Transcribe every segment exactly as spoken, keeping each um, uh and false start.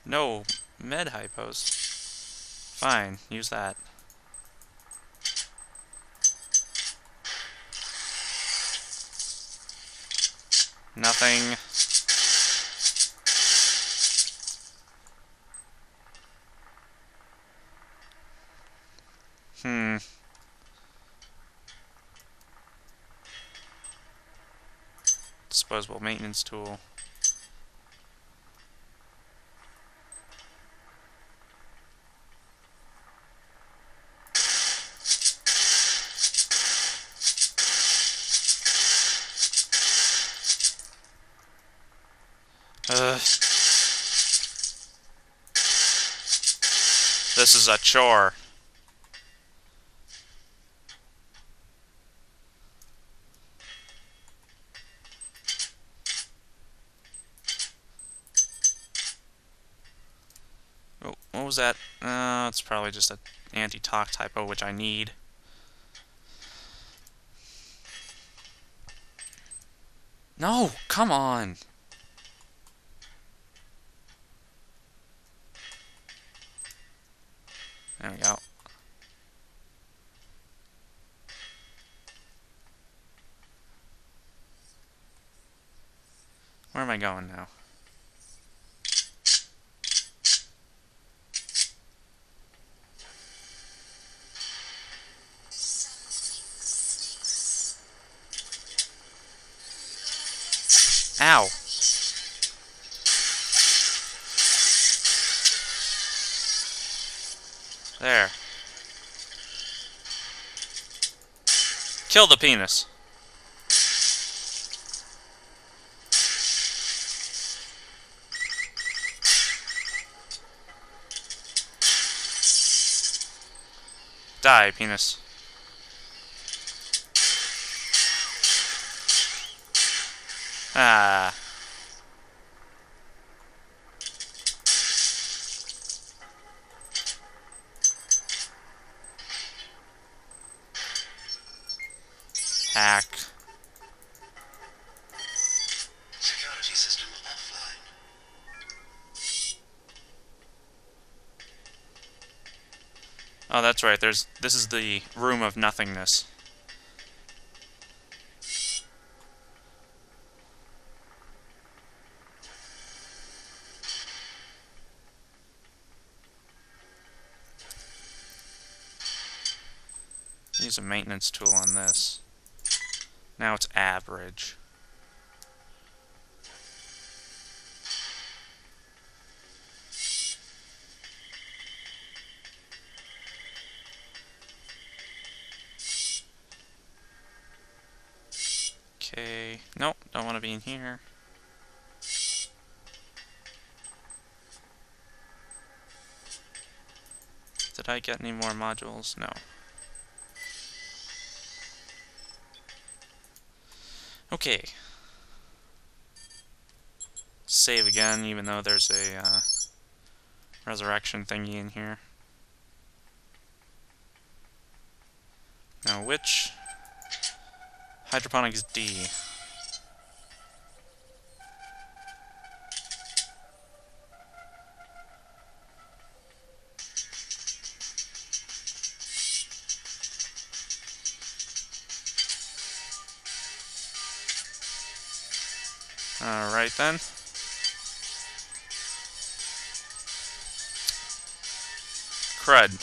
No, med hypos. Fine, use that. Nothing. Hmm. Disposable maintenance tool. Ugh. This is a chore. Oh, what was that? Uh, it's probably just an anti-talk typo, which I need. No, come on. There we go. Where am I going now? Ow. There. Kill the penis. Die, penis. Ah. Hack. Security system offline. Oh, that's right. There's. This is the room of nothingness. Use a maintenance tool on this. Now it's average. Okay. Nope, don't want to be in here. Did I get any more modules? No. Okay. Save again, even though there's a uh, resurrection thingy in here. Now, which hydroponics D? Alright then. Crud.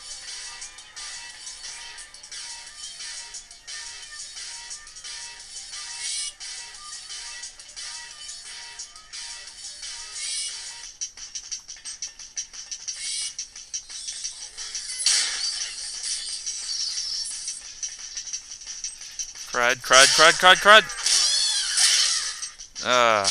Crud, crud, crud, crud, crud! Uh.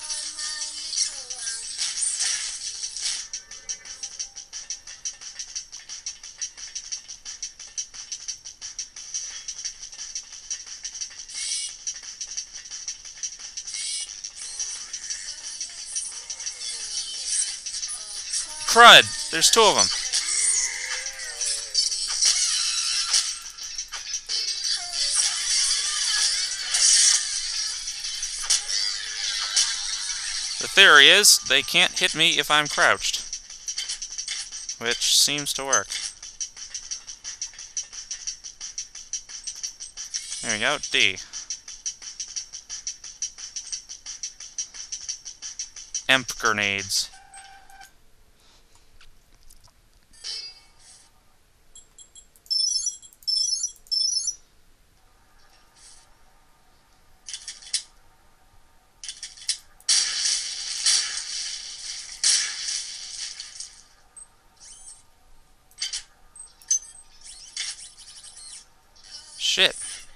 Crud! There's two of them. The theory is they can't hit me if I'm crouched. Which seems to work. There we go, D. Emp grenades. Shit.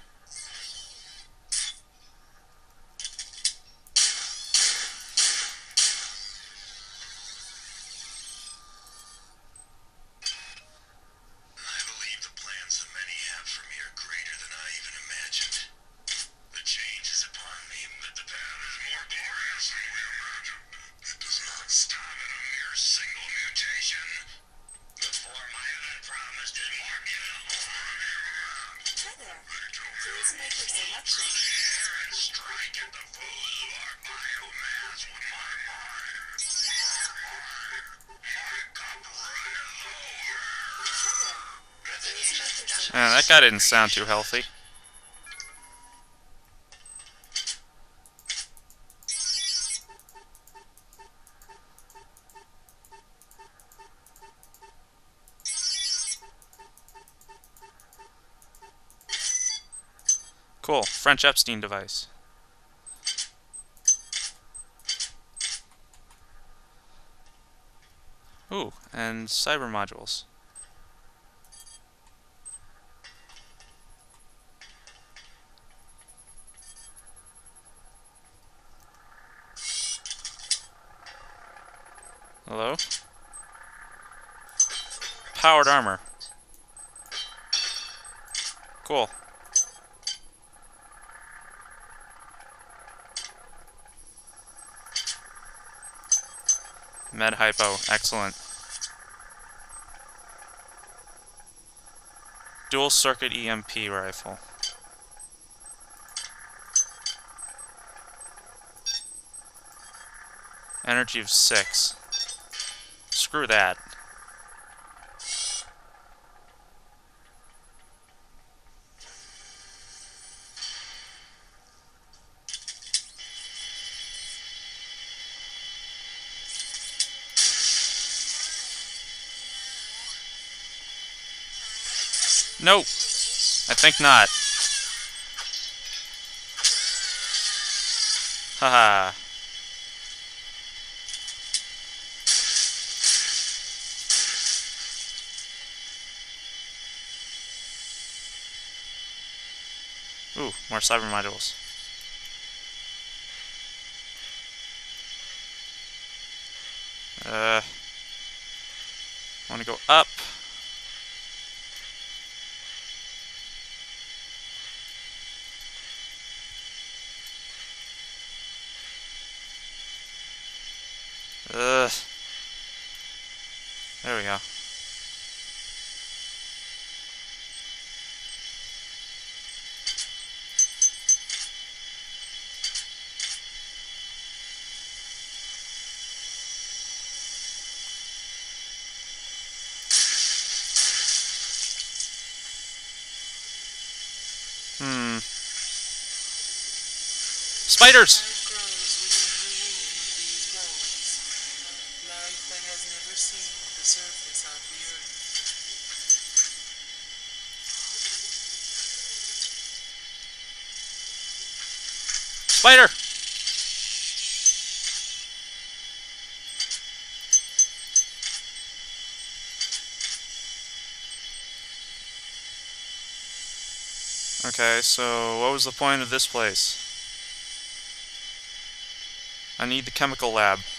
Please make your selection. Strike at the fools who are biomass with my mind. My cup runneth over. Please make your selection. Uh, that guy didn't sound too healthy. Cool. French Epstein device. Ooh, and cyber modules. Hello? Powered armor. Cool. Med hypo, excellent. Dual circuit E M P rifle. Energy of six. Screw that. Nope. I think not. Haha. Ooh, more cyber modules. Uh, I want to go up. Ugh. There we go. Hmm. Spiders! Life that has never seen the surface of the earth. Spider! Okay, so what was the point of this place? I need the chemical lab.